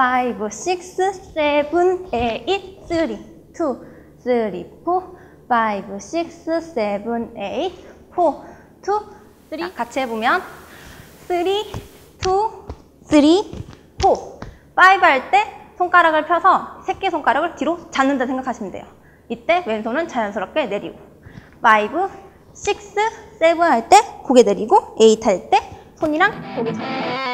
5, 6, 7, 8, 3, 2, 3, 4, 5, 6, 7, 8, 4, 2, 3. 같이 해보면 3, 2, 3, 4. 5 할 때 손가락을 펴서 새끼손가락을 뒤로 잡는다 생각하시면 돼요. 이때 왼손은 자연스럽게 내리고 5, 6, 7 할 때 고개 내리고 8 할 때 손이랑 고개 잡고